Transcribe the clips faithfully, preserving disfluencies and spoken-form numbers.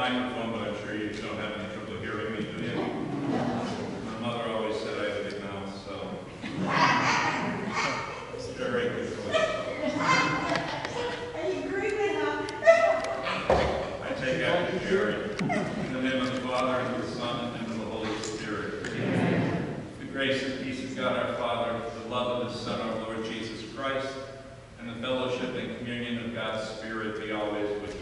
microphone, but I'm sure you don't have any trouble hearing me, do you? My mother always said I had a big mouth, so. It's very good voice. Are you grieving, huh? I take after Jerry. In the name of the Father, and of the Son, and of the Holy Spirit. Amen. The grace and peace of God our Father, the love of His Son, our Lord Jesus Christ, and the fellowship and communion of God's Spirit be always with you.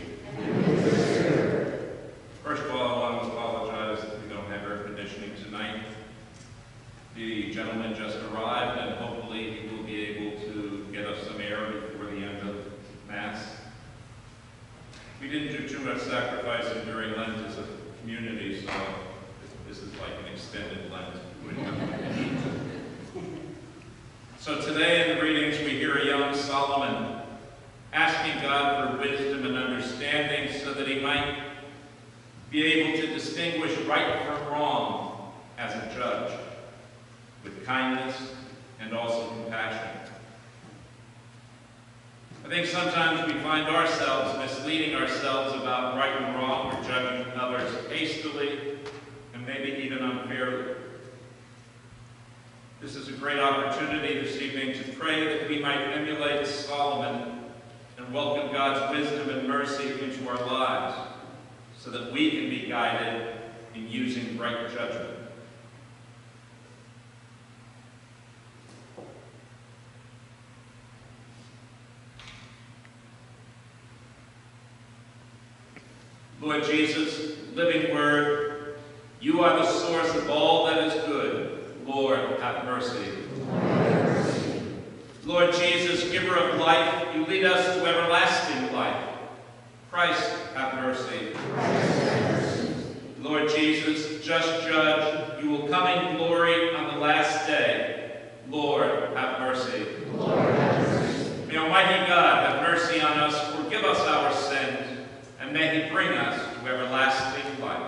First of all, I want to apologize that we don't have air conditioning tonight. The gentleman just arrived, and hopefully he will be able to get us some air before the end of Mass. We didn't do too much sacrificing during Lent as a community, so this is like an extended Lent. So today in the readings we hear a young Solomon asking God for wisdom and understanding so that he might be able to distinguish right from wrong as a judge, with kindness and also compassion. I think sometimes we find ourselves misleading ourselves about right and wrong, or judging others hastily and maybe even unfairly. This is a great opportunity this evening to pray that we might emulate Solomon and welcome God's wisdom and mercy into our lives so that we can be guided in using right judgment. Lord Jesus, living Word, you are the source of all that is good. Lord, have mercy. Lord Jesus, giver of life, you lead us to everlasting life. Christ, have mercy. Lord Jesus, just judge, you will come in glory on the last day. Lord, have mercy. Lord, have mercy. May Almighty God have mercy on us, forgive us our sins, and may He bring us to everlasting life.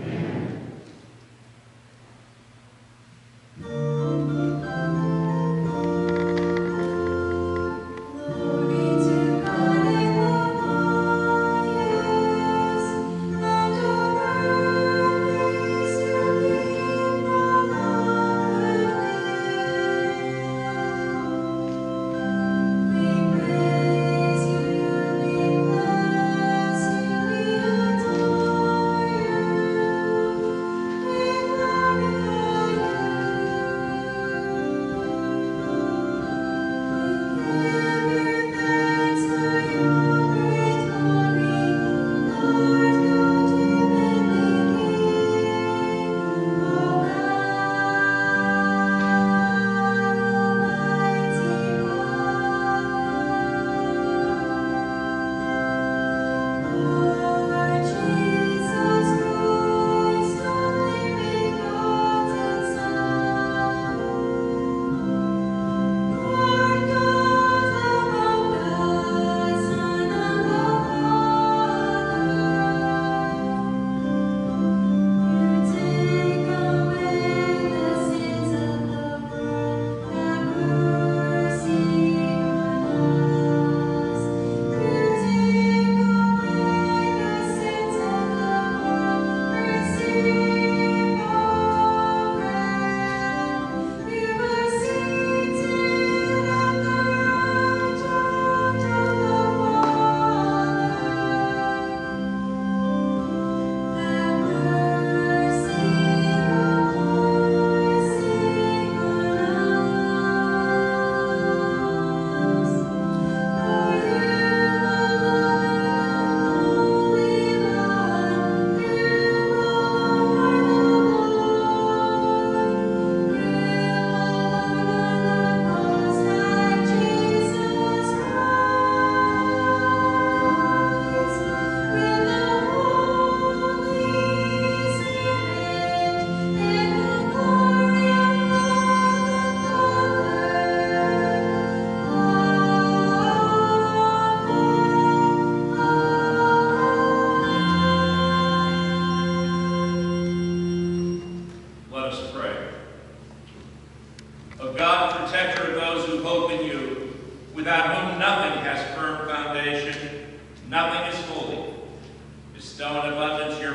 without whom nothing has firm foundation, nothing is holy. Bestow in abundance your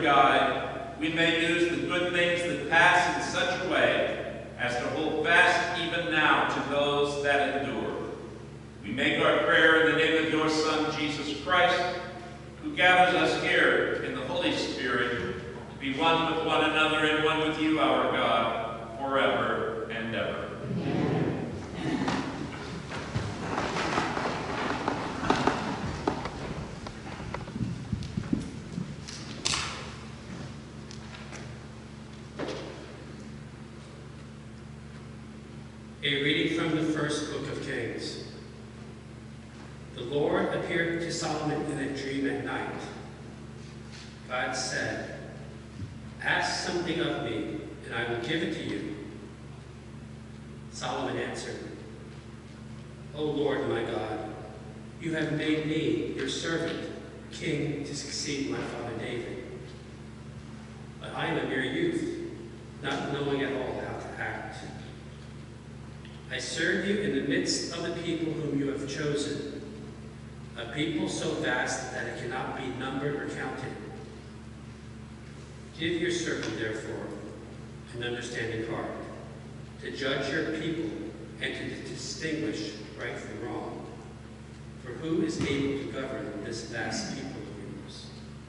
guide, we may use the good things that pass in such a way as to hold fast even now to those that endure. We make our prayer in the name of your Son, Jesus Christ, who gathers us here in the Holy Spirit to be one with one another and one with you, our God, forever and ever. A reading from the first book of Kings. The Lord appeared to Solomon in a dream at night. God said, "Ask something of me, and I will give it to you." Solomon answered, "O Lord my God, you have made me, your servant, king to succeed my father David. But I am a mere youth, not knowing at all how to act. I serve you in the midst of the people whom you have chosen, a people so vast that it cannot be numbered or counted. Give your servant, therefore, an understanding heart, to judge your people and to distinguish right from wrong. For who is able to govern this vast people of yours?"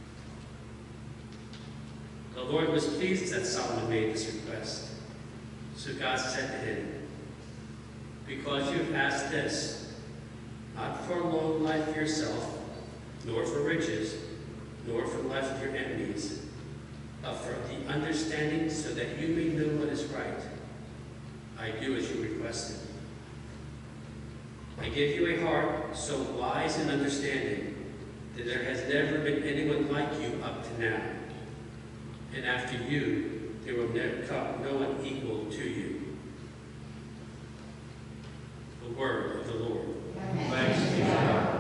The Lord was pleased that Solomon made this request. So God said to him, "Because you have asked this, not for a long life for yourself, nor for riches, nor for the life of your enemies, but for the understanding so that you may know what is right, I do as you requested. I give you a heart so wise and understanding that there has never been anyone like you up to now, and after you there will never come no one equal to you." The word of the Lord. Thanks be to God.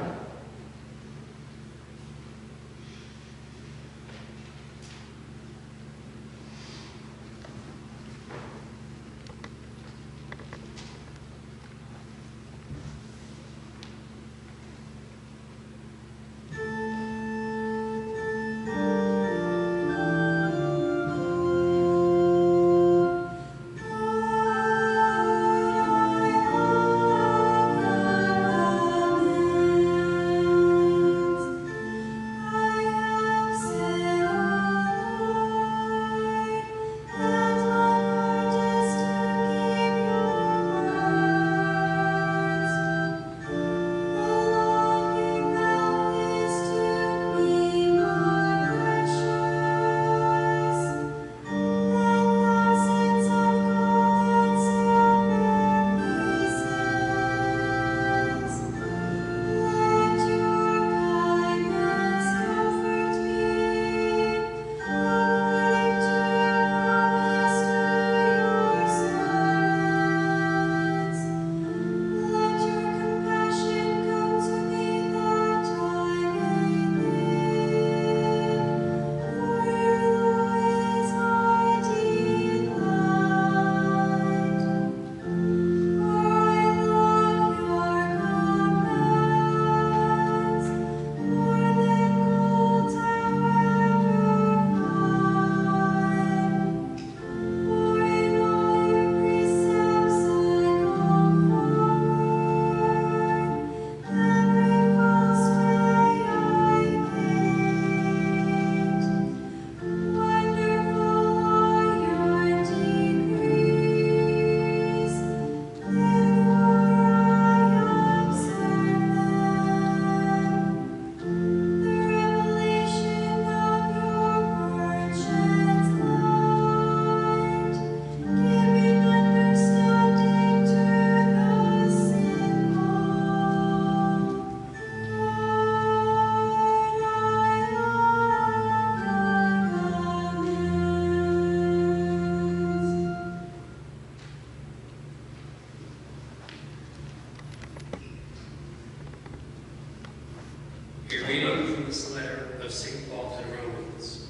A reading from this letter of Saint Paul to the Romans.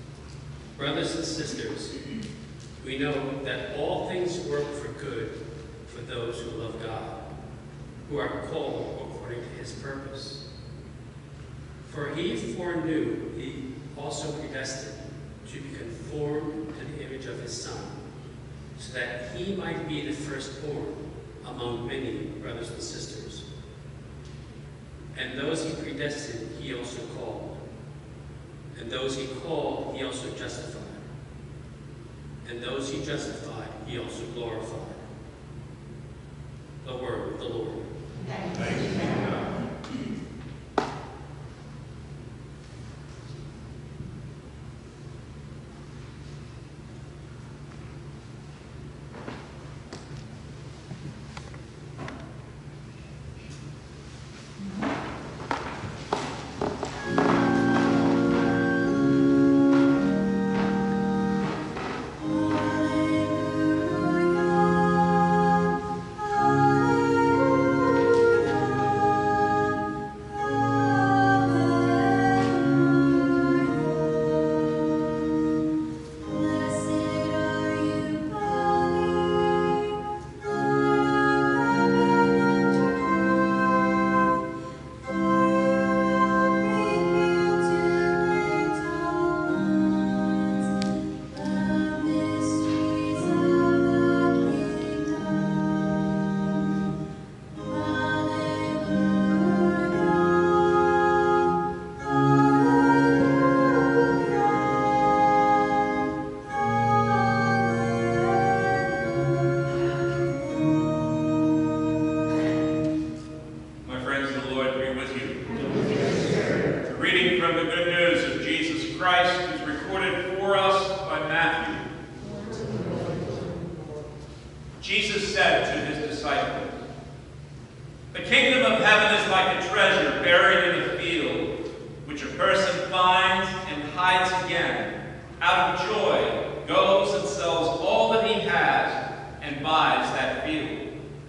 Brothers and sisters, we know that all things work for good for those who love God, who are called according to his purpose. For he foreknew, he also predestined to be conformed to the image of his Son, so that he might be the firstborn among many brothers and sisters. And those he predestined, he also called. And those he called, he also justified. And those he justified, he also glorified. The word of the Lord. Thanks. Thanks be to God. Jesus said to his disciples, "The kingdom of heaven is like a treasure buried in a field, which a person finds and hides again. Out of joy, goes and sells all that he has and buys that field.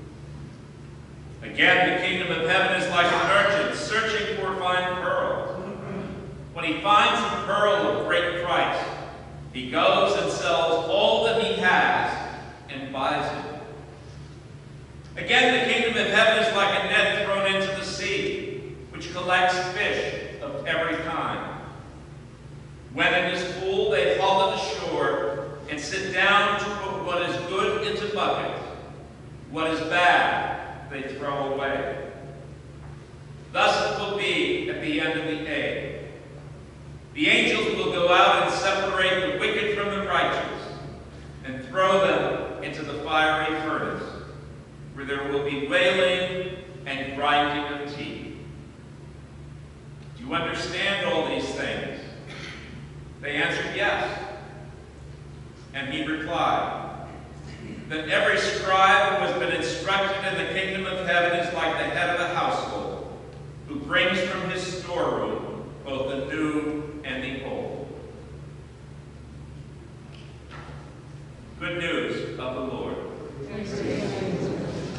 Again, the kingdom of heaven is like a merchant searching for fine pearls. When he finds a pearl of great price, he goes and sells all that he has and buys it. Again, the kingdom of heaven is like a net thrown into the sea, which collects fish of every kind. When it is full, they haul it ashore and sit down to put what is good into buckets. What is bad, they throw away. Thus it will be at the end of the age. The angels will go out and separate the wicked from the righteous and throw them into the fiery furnace, where there will be wailing and grinding of teeth." Do you understand all these things? They answered, "Yes." And he replied, "That every scribe who has been instructed in the kingdom of heaven is like the head of a household, who brings from his storeroom both the new and the old." Good news of the Lord. Thanks be to God.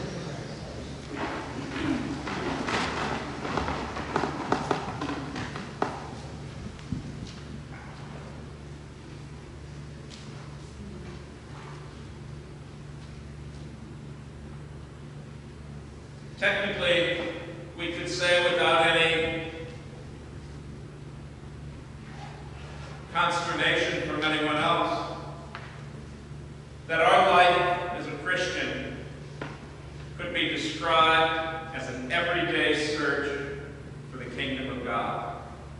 Technically, we could say without any consternation from anyone else that our life as a Christian could be described as an everyday search for the kingdom of God.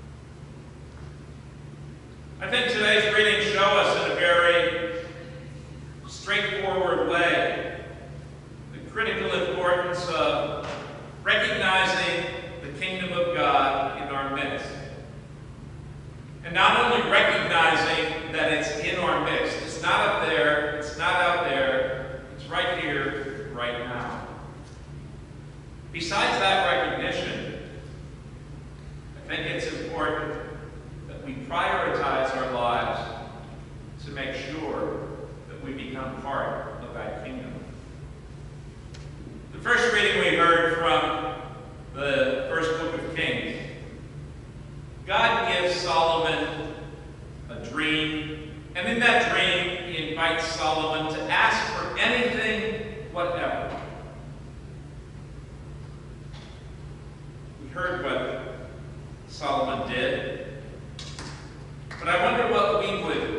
I think today's readings show us in a very straightforward way the critical importance of recognizing the kingdom of God in our midst. And not only recognizing that it's in our midst, it's not up there, it's not out there, it's right here, right now. Besides that recognition, I think it's important that we prioritize our lives to make sure that we become part of that kingdom. The first reading we heard from the first book of Kings, God gives Solomon a dream, and in that dream he invites Solomon to ask for anything, whatever. We heard what Solomon did, but I wonder what we would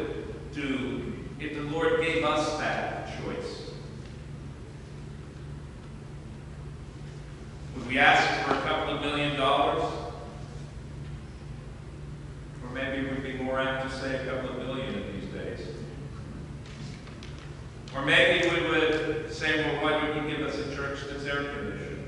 we ask for a couple of million dollars? Or maybe we'd be more apt to say a couple of billion in these days. Or maybe we would say, well, why don't you give us a church that's air conditioned?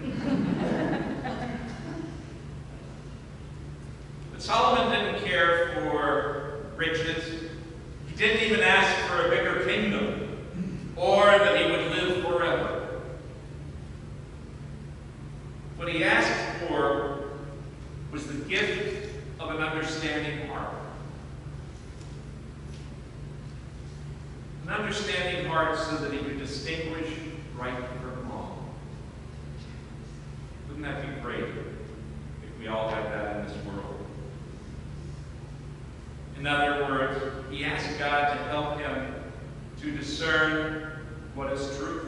But Solomon didn't care for riches. He didn't even ask for a bigger kingdom, or that he would live forever. What he asked for was the gift of an understanding heart. An understanding heart so that he could distinguish right from wrong. Wouldn't that be great if we all had that in this world? In other words, he asked God to help him to discern what is truth,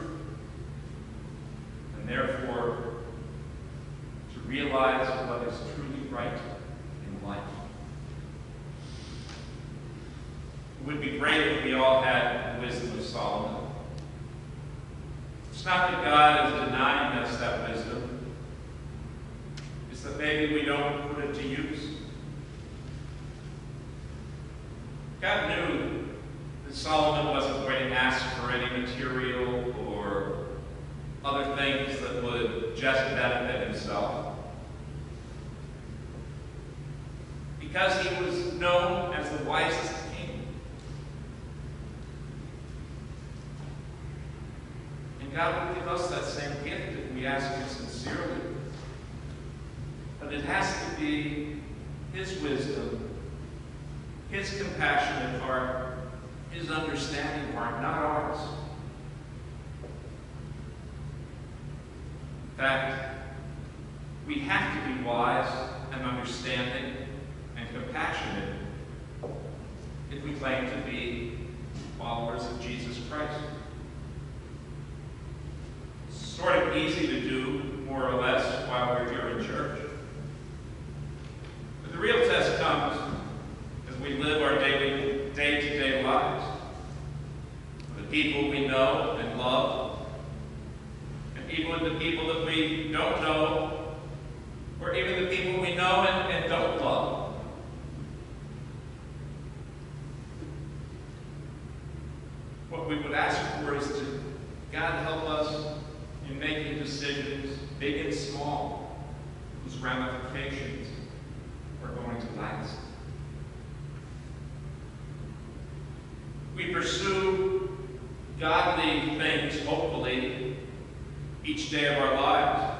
and therefore to realize what is truly right in life. It would be great if we all had the wisdom of Solomon. It's not that God is denying us that wisdom. It's that maybe we don't put it to use. God knew that Solomon wasn't going to ask for any material or other things that would just benefit himself. Because he was known as the wisest king. And God will give us that same gift if we ask him sincerely. But it has to be his wisdom, his compassionate heart, his understanding heart, not ours. In fact, we have to be wise and understanding and compassionate if we claim to be followers of Jesus Christ. It's sort of easy to do, more or less, while we're here in church. But the real test comes as we live our daily, day-to-day lives. The people we know and love, and even the people that we don't know, or even the people we know and, and don't love. What we would ask for is to God help us in making decisions, big and small, whose ramifications are going to last. We pursue godly things, hopefully, each day of our lives.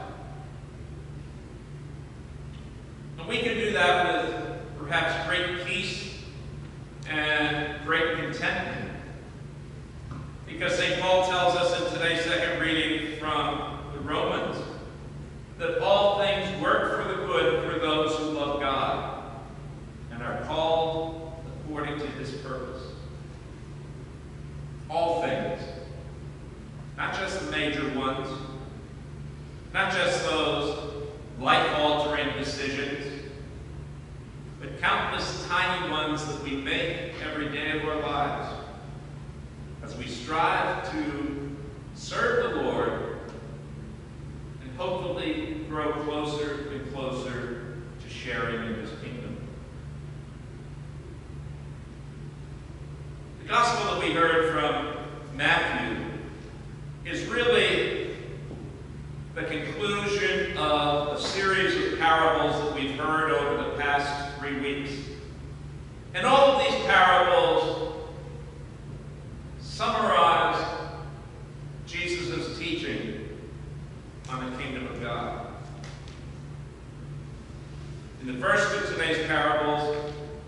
And we can do that with perhaps great peace and great contentment. Because Saint Paul tells us in today's second reading from the Romans that all things work for the good for those who love God and are called according to his purpose. All things. Not just the major ones. Not just those life-altering decisions. But countless tiny ones that we make every day of our lives. As we strive to serve the Lord and hopefully grow closer and closer to sharing in his kingdom. The gospel that we heard from Matthew is really the conclusion of a series of parables that we've heard over the past three weeks. And all of these parables summarize Jesus' teaching on the kingdom of God. In the first of today's parables,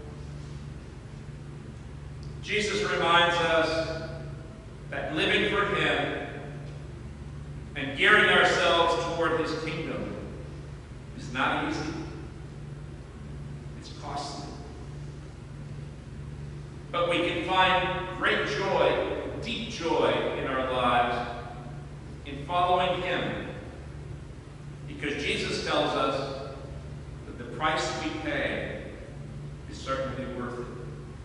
Jesus reminds us that living for him and gearing ourselves toward his kingdom is not easy. It's costly. But we can find great joy, deep joy in our lives in following him. Because Jesus tells us that the price we pay is certainly worth it.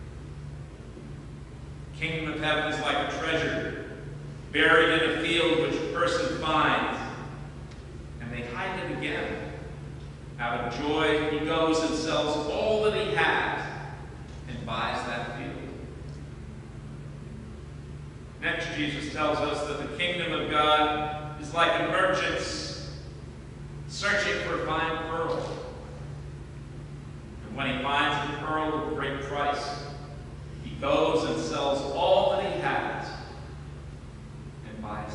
The kingdom of heaven is like a treasure buried in a field which a person finds, and they hide Out of joy, he goes and sells all that he has and buys that field. Next, Jesus tells us that the kingdom of God is like a merchant searching for a fine pearl. And when he finds a pearl of great price, he goes and sells all that he has and buys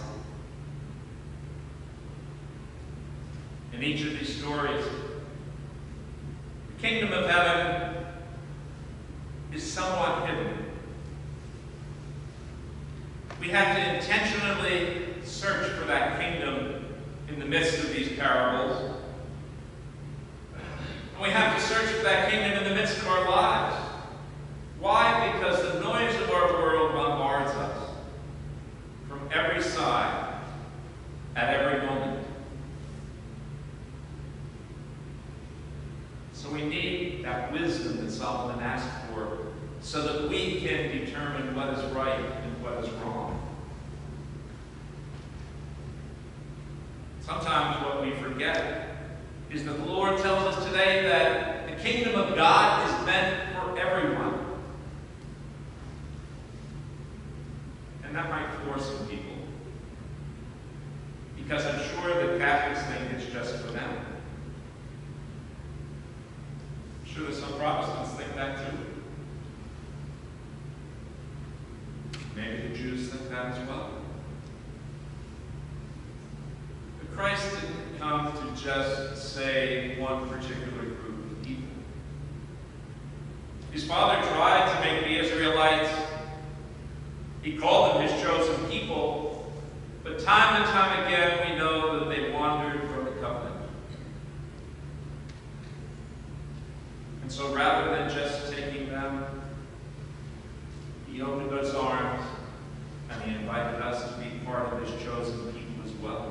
it. In each of these stories, the kingdom of heaven is somewhat hidden. We have to intentionally search for that kingdom in the midst of these parables. And we have to search for that kingdom in the midst of our lives. Why? Because the noise of our world bombards us from every side, at every moment. So we need that wisdom that Solomon asked for so that we can determine what is right and what is wrong. Sometimes what we forget is that the Lord tells us today that the kingdom of God is meant for everyone. And that might floor some people, because I'm sure that Catholics think it's just for them. I'm sure that some Protestants think that too. Maybe the Jews think that as well. But Christ didn't come to just save one particular group of people. His Father tried to make the Israelites. He called them his chosen people. But time and time again, we know that they wandered from the covenant. And so rather than just taking them, he opened his arms and he invited us to be part of his chosen people as well.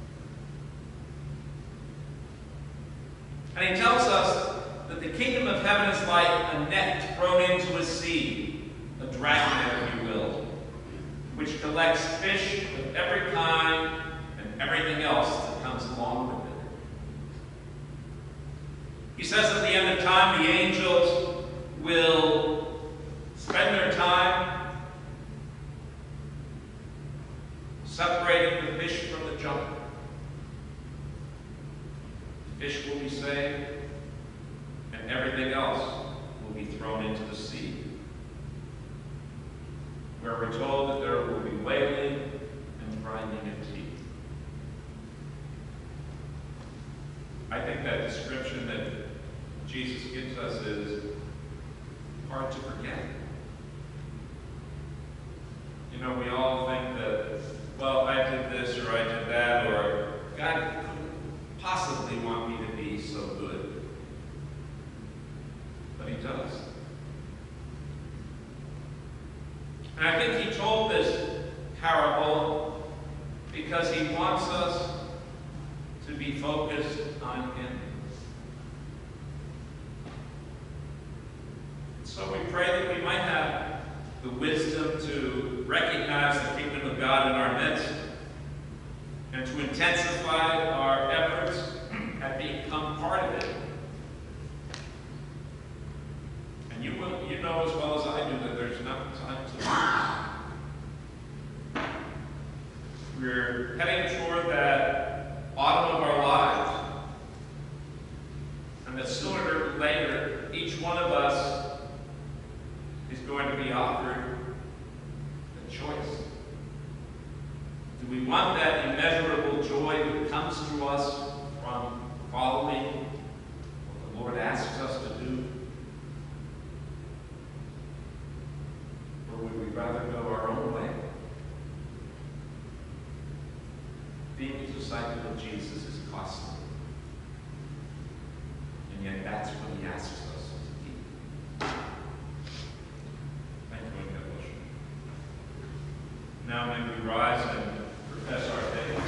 And he tells us that the kingdom of heaven is like a net thrown into a sea, a dragnet, if you will, which collects fish of every kind and everything else that comes along with it. He says at the end of time, the angels will spend their time separating the fish from the junk. The fish will be saved, and everything else will be thrown into the sea, where we're told that there will be wailing and grinding of teeth. I think that description that Jesus gives us is hard to forget. You know, we all think that, well, I did this or I did that, or God couldn't possibly want me to be so good. But he does. And I think he told this parable because he wants us to be focused on him. So we pray that we might have the wisdom to recognize the kingdom of God in our midst and to intensify our efforts at become part of it. And you, will, you know as well as I do that there's not time to lose. We're heading toward that autumn of our lives. And that sooner or later, each one of us is going to be offered a choice. Do we want that immeasurable joy that comes to us from following what the Lord asks us to do? Or would we rather go our own way? Being a disciple of Jesus is costly. And yet that's what he asks us to be. Thank you, and God bless you. Now may we rise and profess our faith.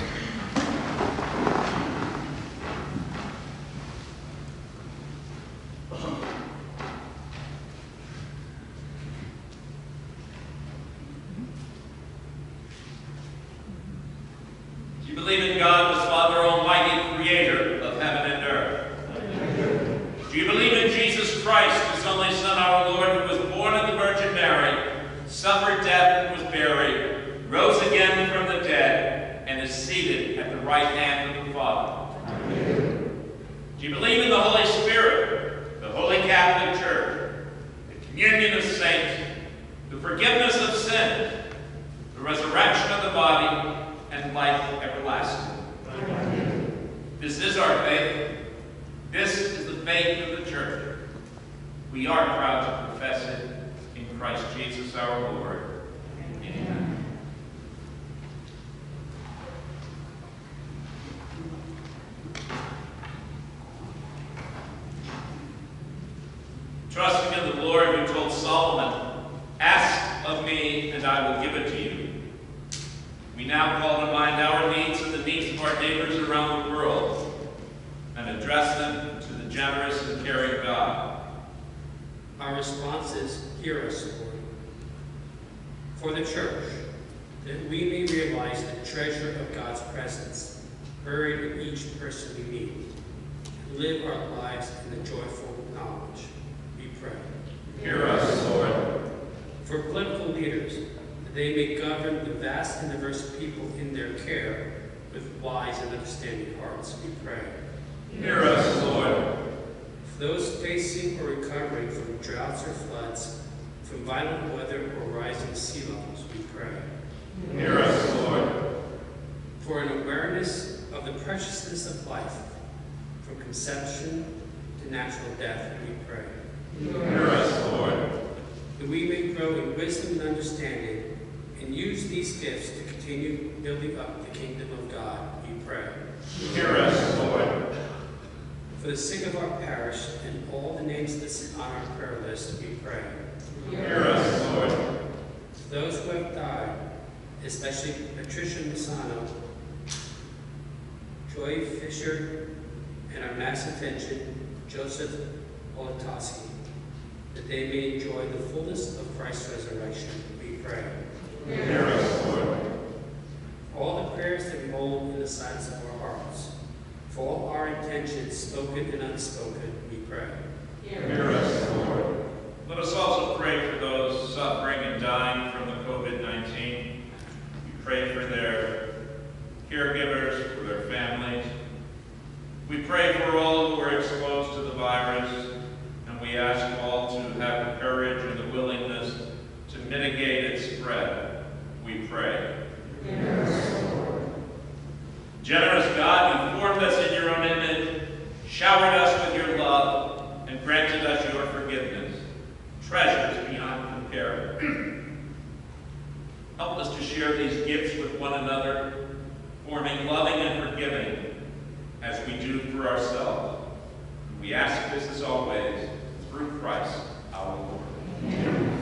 Do you believe in God, the Father Almighty, creator of heaven and earth? Do you believe in the Holy Spirit, the Holy Catholic Church, the communion of saints, the forgiveness of sins, the resurrection of the body, and life everlasting? Amen. This is our faith. This is the faith of the Church. We are proud to profess it in Christ Jesus our Lord. Amen. Trusting in the Lord, who told Solomon, "Ask of me, and I will give it to you." We now call to mind our needs and the needs of our neighbors around the world, and address them to the generous and caring God. Our response is, hear us, Lord. For the Church, that we may realize the treasure of God's presence, buried in each person we meet, and live our lives in the joyful knowledge, we pray. Hear us, Lord. For political leaders, that they may govern the vast and diverse people in their care with wise and understanding hearts, we pray. Hear us, Lord. For those facing or recovering from droughts or floods, from violent weather or rising sea levels, we pray. Hear us, Lord. For an awareness of the preciousness of life, from conception to natural death, we pray. Hear us, Lord. That we may grow in wisdom and understanding, and use these gifts to continue building up the kingdom of God, we pray. Hear us, Lord. For the sick of our parish and all the names listed on our prayer list, we pray. Hear us, Lord. For those who have died, especially Patricia Misano, Joy Fisher, and our Mass attention, Joseph Olatoski, that they may enjoy the fullness of Christ's resurrection, we pray. Hear us, Lord. For all the prayers that we hold in the silence of our hearts, for all our intentions, spoken and unspoken, we pray. Hear us, Lord. Let us also pray for those suffering and dying from the COVID nineteen. We pray for their caregivers, for their families. We pray for all who are exposed to the virus, and we ask all to have the courage and the willingness to mitigate its spread. We pray. Hear us, Lord. Generous God, you formed us in your own image, showered us with your love, and granted us your forgiveness, treasures beyond compare. Help us to share these gifts with one another, forming loving and forgiving as we do for ourselves. We ask this as always through Christ our Lord. Amen.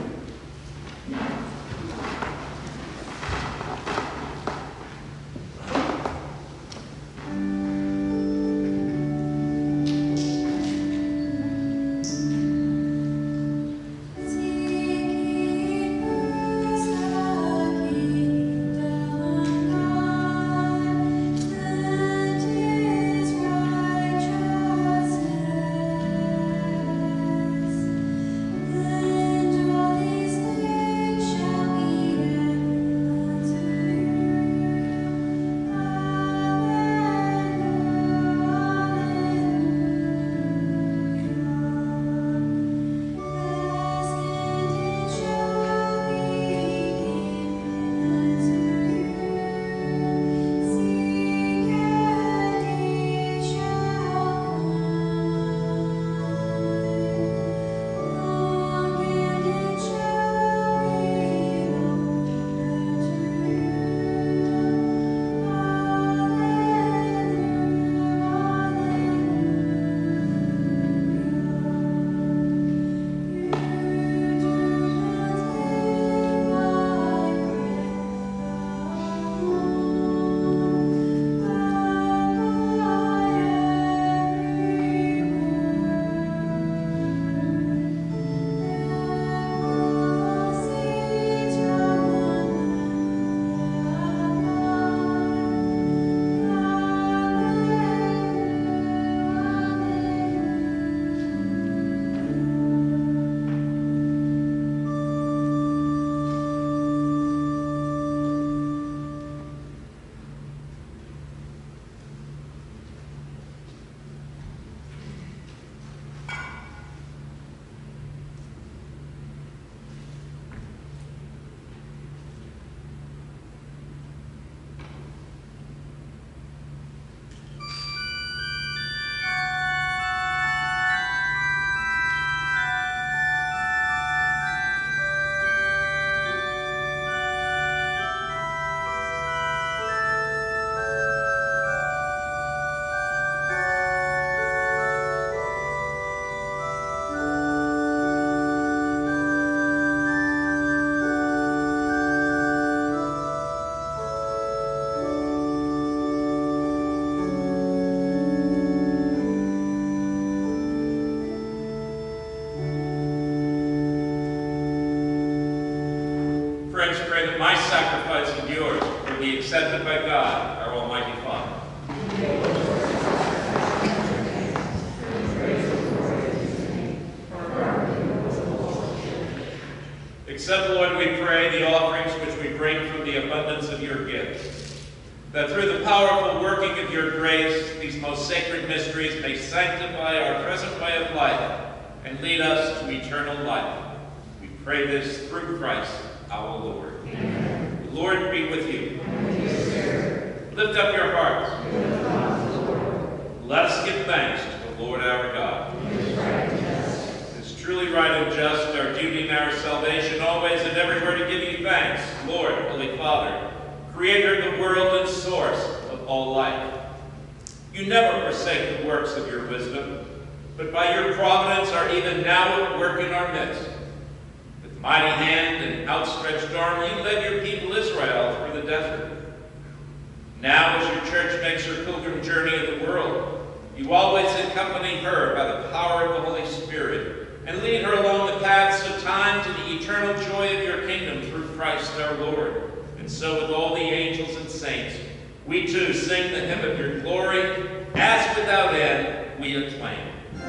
And all be accepted by God, our Almighty Father. Accept, Lord, we pray, the offerings which we bring from the abundance of your gift, that through the powerful working of your grace, these most sacred mysteries may sanctify our present way of life and lead us to eternal life. We pray this through Christ our Lord. Amen. The Lord be with you. And with your spirit. Lift up your hearts. We lift up the Lord. Let us give thanks to the Lord our God. It is right and just. It is truly right and just, our duty and our salvation, always and everywhere to give you thanks, Lord, Holy Father, Creator of the world and source of all life. You never forsake the works of your wisdom, but by your providence are even now at work in our midst. With mighty hand and outstretched arm, you led your people Israel through the desert. Now, as your church makes her pilgrim journey in the world, you always accompany her by the power of the Holy Spirit and lead her along the paths of time to the eternal joy of your kingdom through Christ our Lord. And so with all the angels and saints, we too sing the hymn of your glory, as without end we acclaim.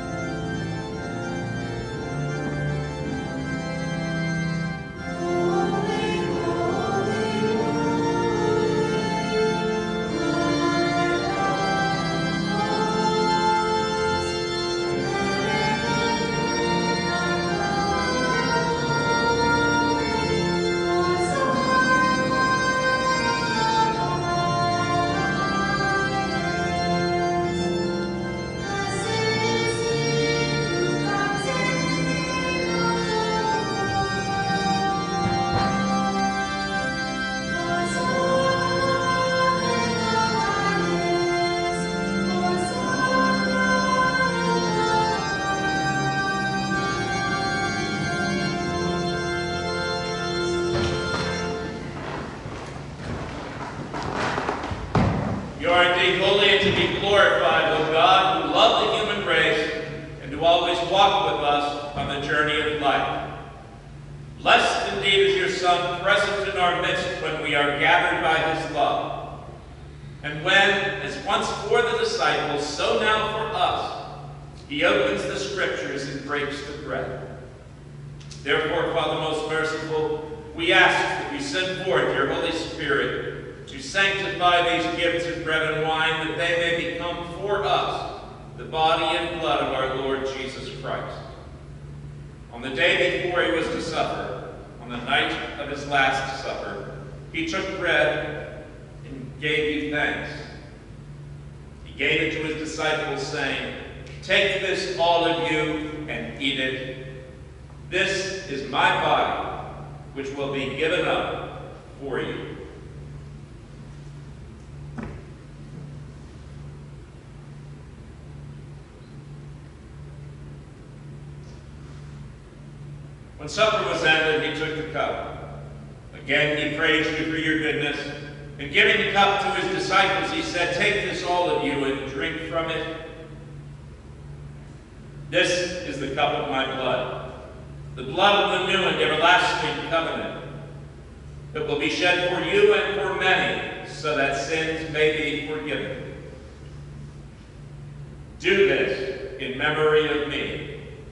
You are indeed holy and to be glorified, O God, who love the human race and who always walk with us on the journey of life. Blessed indeed is your Son, present in our midst when we are gathered by his love. And when, as once for the disciples, so now for us, he opens the scriptures and breaks the bread. Therefore, Father most merciful, we ask that you send forth your Holy Spirit to sanctify these gifts of bread and wine, that they may become for us the body and blood of our Lord Jesus Christ. On the day before he was to suffer, on the night of his last supper, he took bread and gave you thanks. He gave it to his disciples, saying, "Take this, all of you, and eat it. This is my body, which will be given up for you." When supper was ended, he took the cup. Again, he praised you for your goodness, and giving the cup to his disciples, he said, "Take this, all of you, and drink from it. This is the cup of my blood, the blood of the new and everlasting covenant, that will be shed for you and for many, so that sins may be forgiven. Do this in memory of me."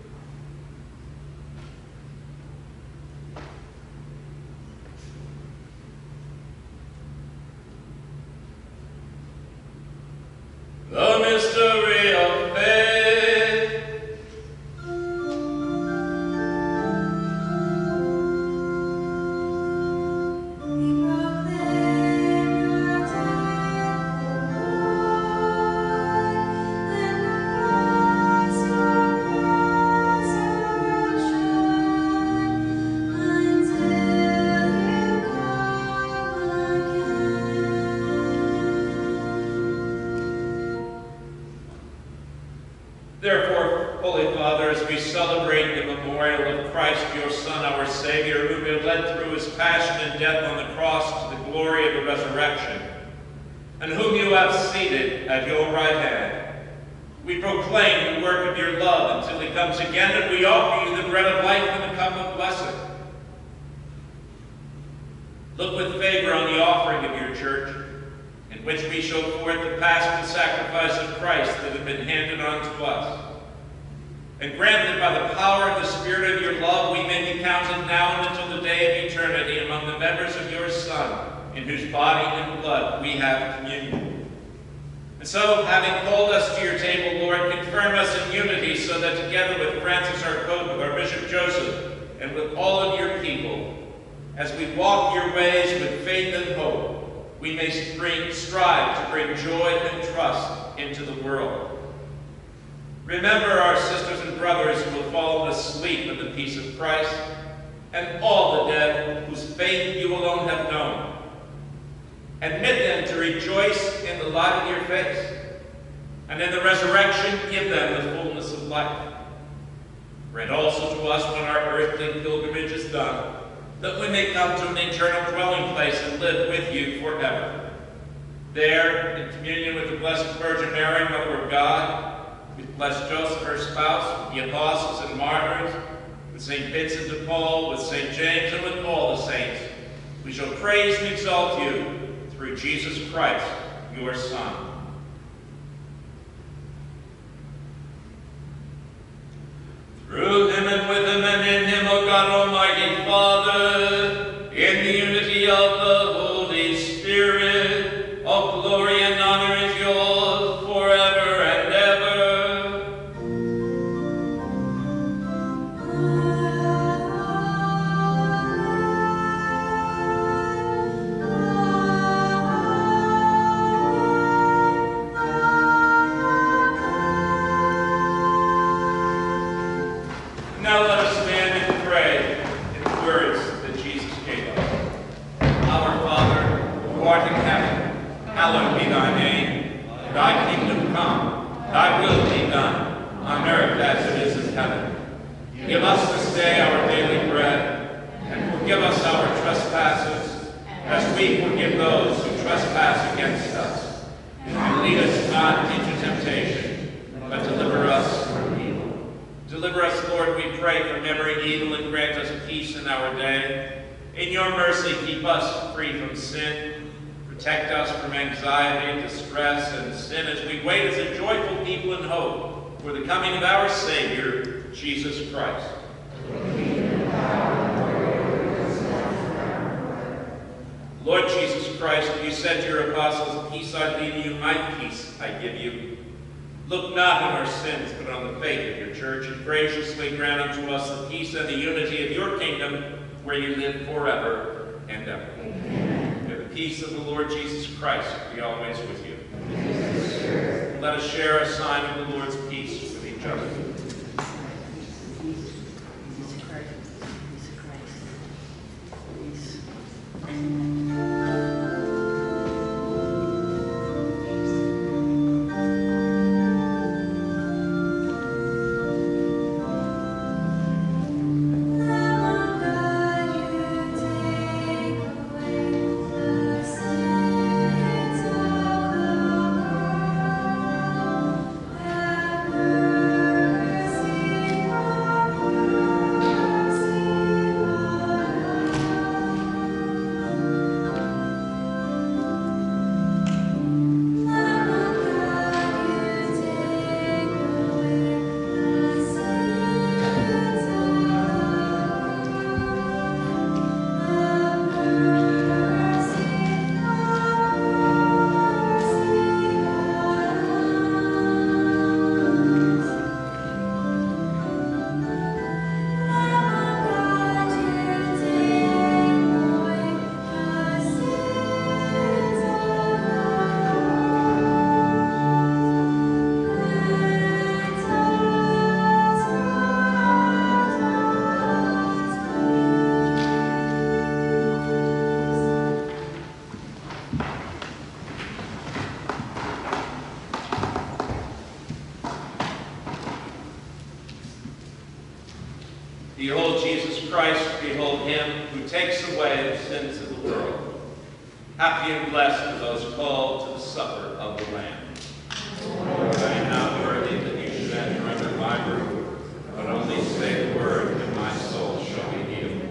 The mystery of faith. We proclaim your death, O Lord, and announce your resurrection until you come again. Therefore, Holy Father, as we celebrate the memorial of Christ, your Son, our Savior, who been led through his passion and death on the cross to the glory of the resurrection, and whom you have seated at your right hand, we proclaim the work of your love until he comes again, and we offer you the bread of life and the cup of blessing. Look with favor on the offering of your church, in which we show forth the paschal sacrifice of Christ that had been handed on to us. And grant that by the power of the Spirit of your love, we may be counted now and until the day of eternity among the members of your Son, in whose body and blood we have communion. And so, having called us to your table, Lord, confirm us in unity, so that together with Francis our Pope, with our Bishop Joseph, and with all of your people, as we walk your ways with faith and hope, we may spring, strive to bring joy and trust into the world. Remember our sisters and brothers who have fallen asleep in the peace of Christ, and all the dead whose faith you alone have known. Admit them to rejoice in the light of your face, and in the resurrection give them the fullness of life. Grant also to us, when our earthly pilgrimage is done, that we may come to an eternal dwelling place and live with you forever. There, in communion with the Blessed Virgin Mary, Mother of God, with blessed Joseph, her spouse, with the apostles and martyrs, with Saint Vincent de Paul, with Saint James, and with all the saints, we shall praise and exalt you through Jesus Christ, your Son. Through him and with him and in him, O God Almighty Father, in the unity of the Holy Spirit, all glory and honor is yours forever and ever. Now let us stand and pray in the words that Jesus gave us. Our Father, who art in heaven, hallowed be thy name. Thy kingdom come, thy will be done, on earth as it is in heaven. Give us this day our daily bread, and forgive us our trespasses, as we forgive those who trespass against us. And lead us not into temptation, but deliver us from evil. Deliver us, Lord, we pray, from every evil, and grant us peace in our day. In your mercy, keep us free from sin. Protect us from anxiety, distress, and sin as we wait as a joyful people in hope for the coming of our Savior, Jesus Christ. Lord Jesus Christ, you said to your apostles, "Peace I leave you, my peace I give you." Look not on our sins, but on the faith of your church, and graciously grant unto us the peace and the unity of your kingdom, where you live forever and ever. Amen. May the peace of the Lord Jesus Christ be always with you. And let us share a sign of the Lord's peace with each other. Jesus Christ, Jesus Christ, Behold Jesus Christ, behold him who takes away the sins of the world. Happy and blessed are those called to the supper of the Lamb. Lord, I am not worthy that you should enter under my roof, but only say the word, and my soul shall be healed.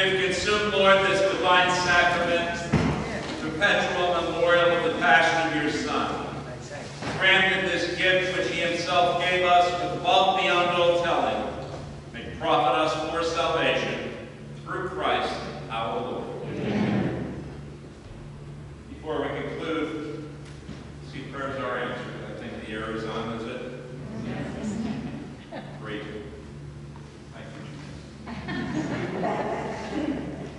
we've consumed, Lord, this divine sacrament, perpetual memorial of the passion of your Son, granted this gift which he himself gave us with love beyond all telling, may profit us for salvation through Christ our Lord. Amen. Before we conclude, see prayers are answered. I think the air is on, is it? Yes. Great. Thank you.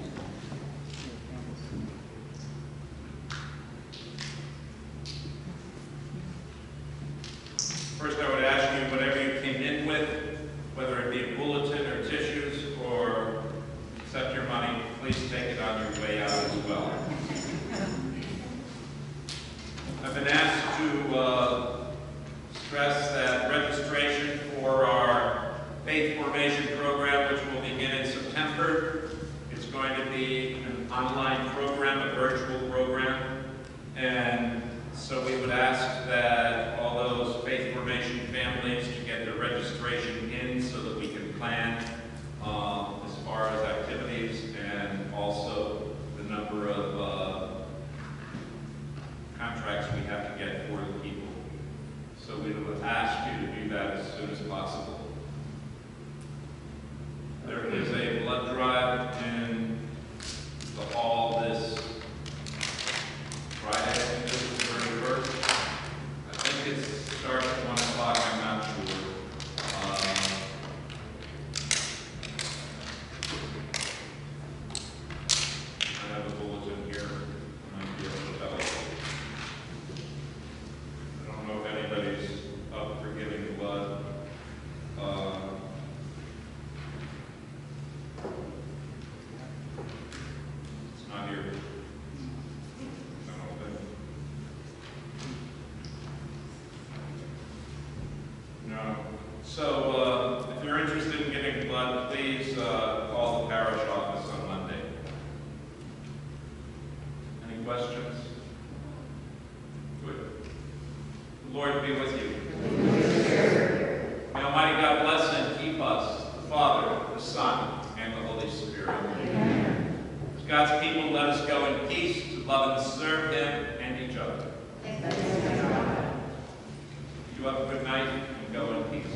First, I would ask you, whatever you came in with, whether it be a bulletin or tissues or accept your money, please take it on your way out as well. I've been asked to uh, stress that registration for our faith formation program, which will begin in September, it's going to be an online program, a virtual program, and so we would ask that all those faith formation families to get their registration in so that we can plan uh, as far as activities and also the number of uh, contracts we have to get for the people. So we would ask you to do that as soon as possible. There is a blood drive in the hall this Friday, I think this is the thirty-first. I think it starts at one o'clock, I'm not sure. Um, I have a bulletin here. I might be able to tell you. I don't know if anybody's up for giving blood. Uh, it's not here. No. So, uh, if you're interested in getting blood, please uh, call the parish office on Monday. Any questions? Good. The Lord be with you. May Almighty God bless and keep us, the Father, the Son, and the Holy Spirit. Amen. As God's people, let us go in peace to love and serve Him and each other. You have a good night and go in peace.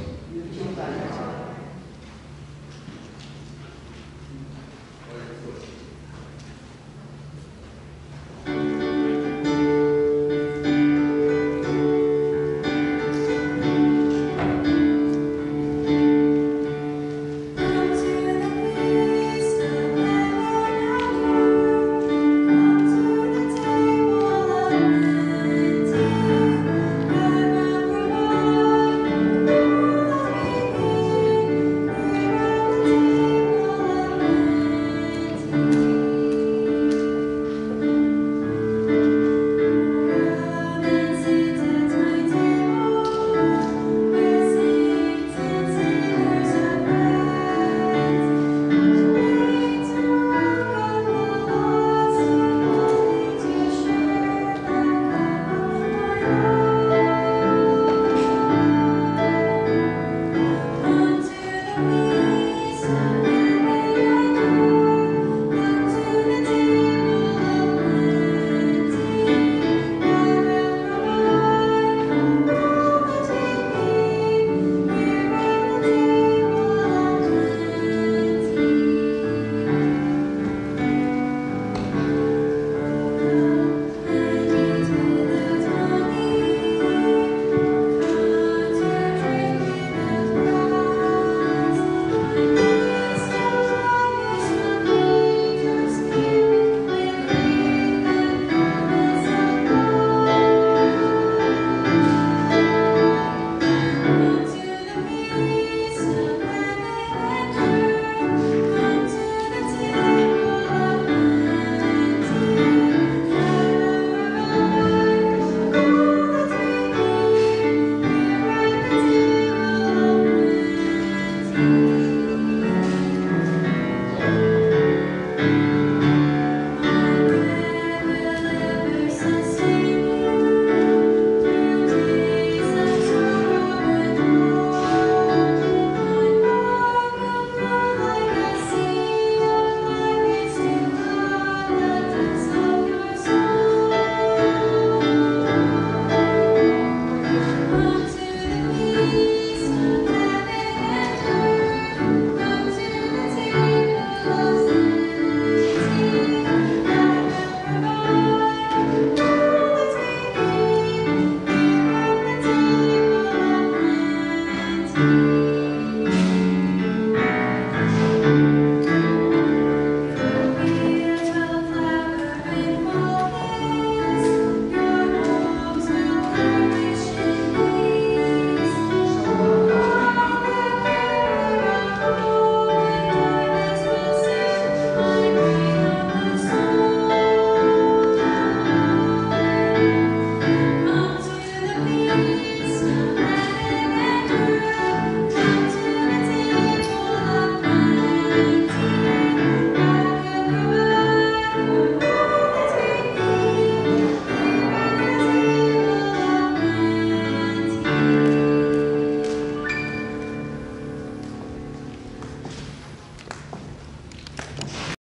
Thank